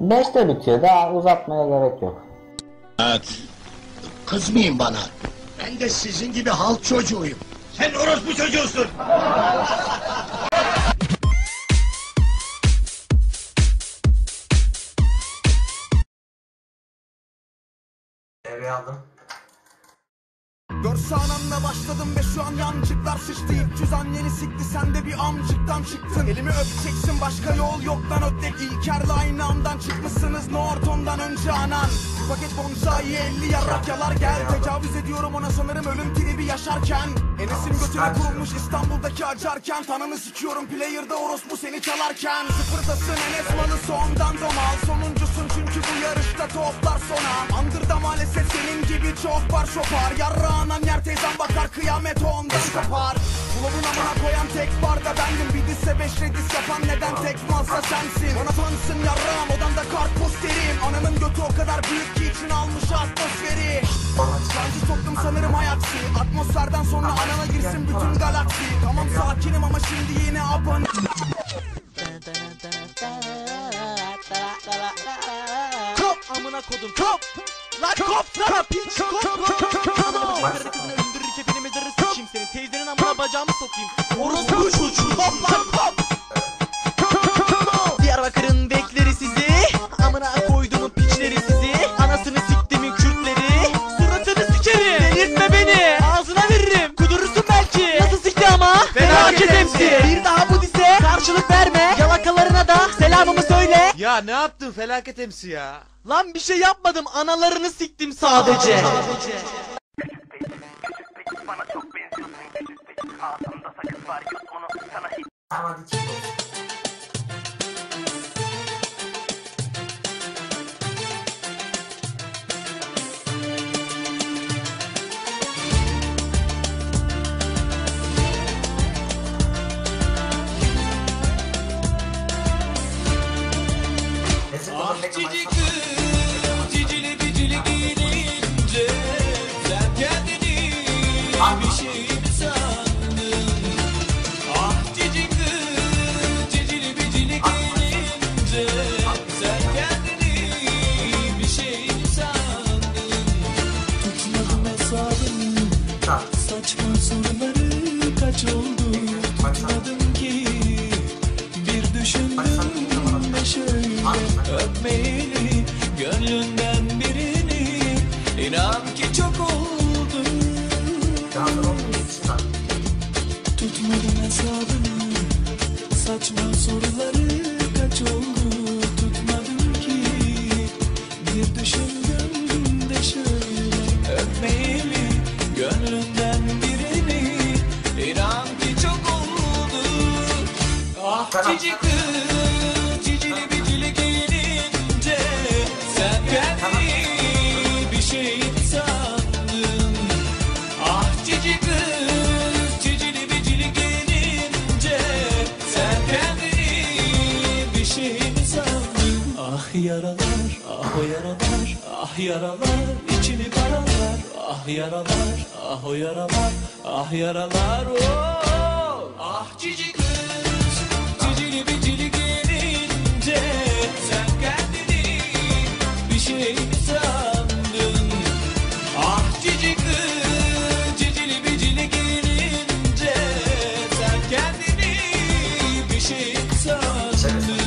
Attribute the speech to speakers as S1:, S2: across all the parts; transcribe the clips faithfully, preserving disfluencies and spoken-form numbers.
S1: beşte bitiyor, daha uzatmaya gerek yok.
S2: Evet.
S3: Kızmayın bana. Ben de sizin gibi halk çocuğuyum.
S2: Sen orospu çocuğusun.
S4: Eve aldım.
S5: Görse anamla başladım ve şu an yancıklar sıçtı. İlk yüz anneni sikti, sen de bir amcıktan çıktın. Elimi öpeceksin, başka yol yoktan ötek. İlker'le aynı andan çıkmışsınız Norton'dan önce anan. Paket bonzai elli yarrak yalar gel. Tecavüz ediyorum ona sanırım ölüm tribi yaşarken. Enes'in götüne kurulmuş İstanbul'daki acarken. Tanını sikiyorum player'da orospu seni çalarken. Sıfırdasın Enes malı sondan domal. Sonuncusun çünkü bu yarışta toplar sona. Andırda maalesef senin gibi çok var şopar. Yarrağına yer teyzem bakar kıyamet ondan kopar. Bulabın amına koyan tek barda bendim. Bir dizse beş redis yapan neden tek malsa sensin. Bana fansın yarrağım odamda kart posterim. Ananın götü o kadar büyük ki için almış atmosferi. Sancı soktum sanırım ayaksi. Atmosferden sonra anana girsin bütün galaksi. Tamam sakinim ama şimdi yine abone. Kop amına kodum kop. Lan kop sana piç kop kop kop. Anamı s***leri kızını öldürür kefini mezarı s***yim seni. Teyzenin amına bacağımı sokayım. Orospu çocuğu. Kop lan kop. Diyarbakır'ın bekleri sizi. Amına koyduğumun piçleri sizi. Anasını siktimin Kürtleri. Suratını sikerim. Delirtme beni. Ağzına veririm. Kudurursun belki. Nasıl sikti ama? Felaket hepsi. Bir daha bu dise karşılık verme. Yalakalarına da selamımı söyle.
S6: Ya ne yaptın felaket emsi ya?
S5: Lan bir şey yapmadım, analarını siktim sadece.
S7: Bana çok benziyorsun küçük pek. Ağzımda sakız var yok onu sana hiç.
S4: Tamam hadi çık.
S6: Ah cici kız, cicili bicili giyince sen kendini bir şey mi sandın? Ah cici kız, cicili bicili giyince sen kendini bir şey mi sandın? Tutmadım hesabını, saçma soruları kaç oldu? Tutmadım ki bir düşündüm de şöyle. Öpmeyeli gönlünden birini inan ki çok oldu. Tutmadım hesabını, saçma soruları kaç oldu? Tutmadım ki bir düşündüm de şöyle. Öpmeyeli gönlünden birini inan ki çok oldu. Ah cici kız, cicili bicili giyinince sen kendini bir şey mi sandın? Ah cici kız, cicili bicili giyinince sen kendini bir şey mi sandın? Ah yaralar, ah o yaralar, ah yaralar içimi karalar. Ah yaralar, ah o yaralar, ah yaralar. Oh, ah cici kız, cicili bicili giyinince sen kendini bir şey mi sandın? Ah cici kız, cicili bicili giyinince sen kendini bir şey mi sandın?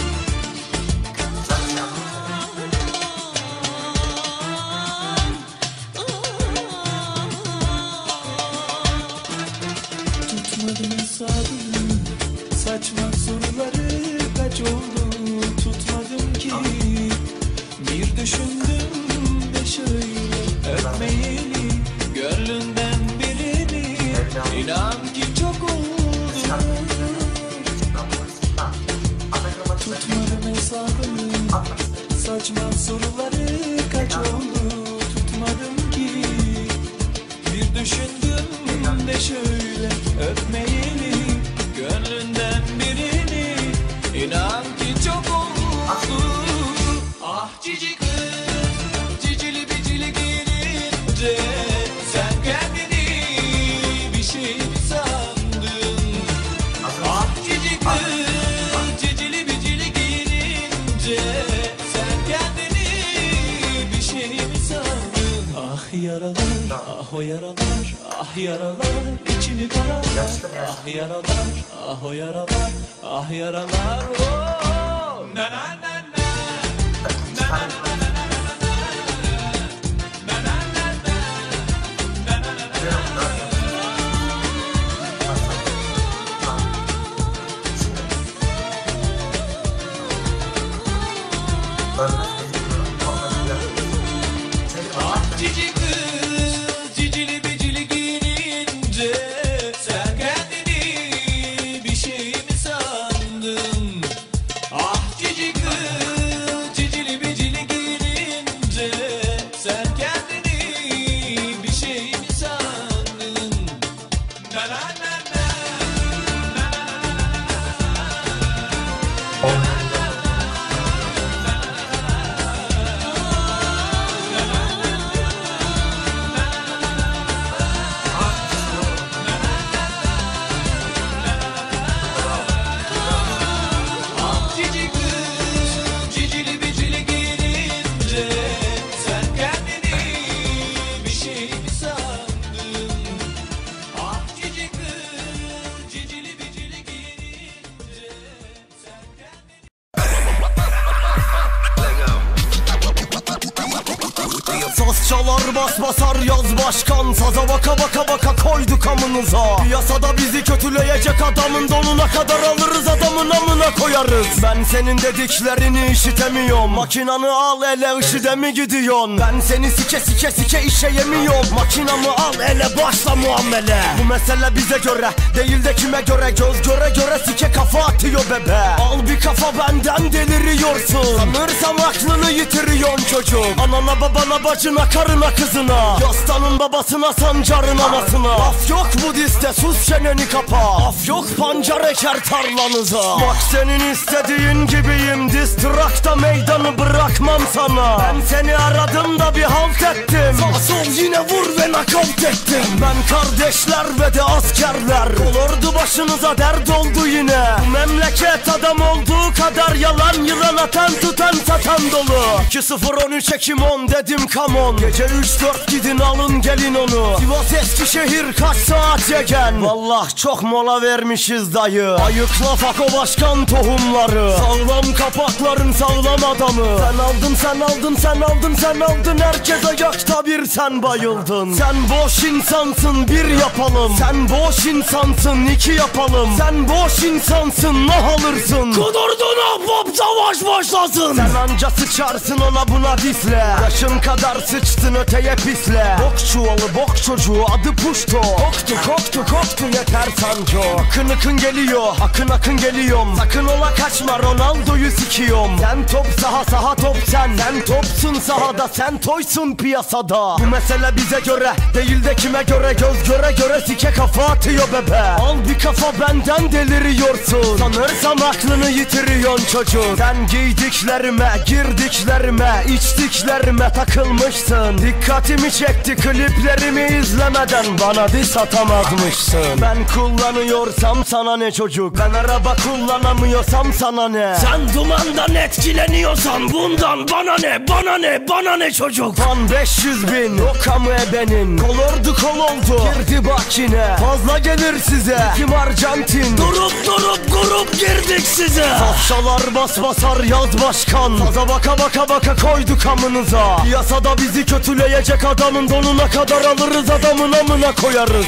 S6: Tutmadım hesabını, saçma soruları kaç oldu? Tutmadım ki bir düşündüm de şöyle. Öpmeyeli gönlünden birini inan ki çok oldu. Tutmadım hesabını, saçma soruları kaç oldu? Tutmadım ki bir düşündüm de şöyle. Öpmeyeli gönlünden birini inan ki çok oldu. Ah cici kız, cicili bicili giyinince sen kendini bir şey mi sandın? Ah cici kız, cicili bicili giyinince ah o yaralar, ah yaralar, içini karalar. Ah yaralar, ah o yaralar, ah yaralar. Oh, na na na na, na na na. Ah cici kız, cicili bicili giyinince sen kendini bir şey mi sandın? Ah cici kız, cicili bicili giyinince sen kendini bir şey mi sandın? Na na na na, na na na.
S8: Saz çalar bas basar yaz başkan. Saza baka baka baka koyduk amınıza. Piyasada bizi kötüleyecek adamın donuna kadar alırız, adamın amına koyarız. Ben senin dediklerini işitemiyorum. Makinanı al ele, IŞİD'e mi gidiyorsun? Ben seni sike sike sike işe yemiyorum. Makinamı al ele, başla muamele. Bu mesele bize göre değil de kime göre? Göz göre göre sike kafa atıyor bebe. Al bir kafa benden, deliriyorsun. Sanırsam aklını yitiriyorsun çocuk. Anana babana bacına karına kızına, yastanın babasına sancarın anasına. Af yok bu diste, sus çeneni kapa. Af yok pancar eker tarlanıza. Bak senin istediğin gibiyim, distrakta meydanı bırakmam sana. Ben seni aradım da bir halt ettim. Sağ sol yine vur ve nakavt ettim. Ben kardeşler ve de askerler, olurdu başınıza dert oldu yine. Bu memleket adam olduğu kadar yalan yılan atan tutan satan dolu. iki sıfır on üç Ekim on dedim come on. Gece üç dört gidin alın gelin onu. Sivas Eskişehir kaç saat yegen? Vallah çok mola vermişiz dayı. Ayıkla fako başkan tohumları. Sağlam kapakların sağlam adamı. Sen aldın sen aldın sen aldın sen aldın. Herkes ayakta bir sen bayıldın. Sen boş insansın bir yapalım. Sen boş insansın iki yapalım. Sen boş insansın nah alırsın. Kudurdun ahbap savaş başlasın. Sen anca sıçarsın ona buna disle. Yaşın kadar sıçtın öteye pisle. Bok çuvalı bok çocuğu adı puşto. Koktu koktu koktu yeter sanco. Akın akın geliyor akın akın geliyorum. Sakın ola kaçma Ronaldo'yu sikiyorum. Sen top saha saha top sen. Sen topsun sahada sen toysun piyasada. Bu mesele bize göre değil de kime göre? Göz göre göre sike kafa atıyor bebe. Al bir kafa benden, deliriyorsun. Sanırsam aklını yitiriyorsun çocuk. Sen giydiklerime girdiklerime içtiklerime takılmışsın. Dikkatimi çekti kliplerimi izlemeden bana diss atamazmışsın. Ben kullanıyorsam sana ne çocuk? Ben araba kullanamıyorsam sana ne? Sen dumandan etkileniyorsan bundan bana ne? Bana ne? Bana ne çocuk? Fan beş yüz bin yok amı ebenin. Kolordu kol oldu girdi bak yine. Fazla gelir size kim Arjantin. Durup durup grup girdik size. Safşalar bas basar yaz başkan. Saza baka baka baka koyduk amınıza. Piyasada bizi kötüleyecek adamın donuna kadar alırız, adamın amına koyarız.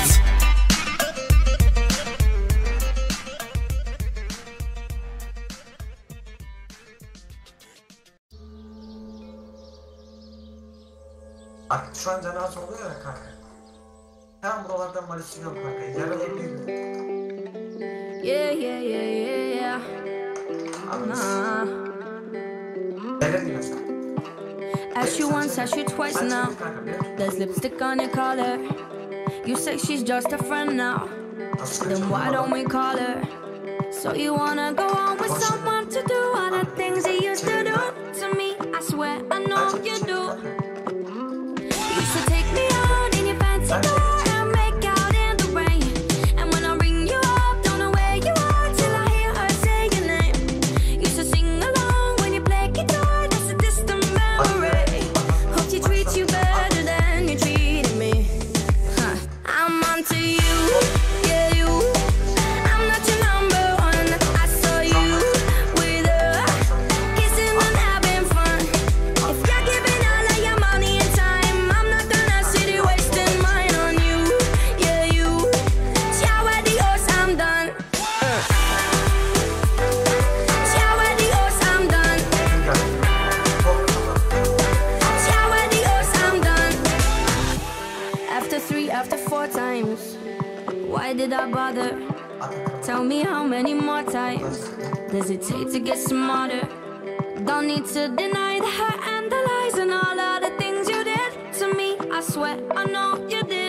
S4: Artık şu an canı az oluyor ya kanka. Tam buralardan malisiliyorum kanka. Yaralayabilirim.
S9: Yeah, yeah, yeah, yeah, yeah. Nah.
S4: Neler diyor sen?
S9: Ask you once, ask you twice now. There's lipstick on your collar. You say she's just a friend now. Then why don't we call her? So you wanna go on with someone to do all the things he used to do to me? I swear I know you do. You used to take me out in your fancy car and make out in the rain. And when I ring you up, don't know where you are till I hear her say your name. Used to sing along when you play guitar, just a distant memory. Hope she treats you better than you treated me. kissed her four times. Why did I bother? Tell me how many more times does it take to get smarter? Don't need to deny the hurt and the lies and all of the things you did to me. I swear I know you did.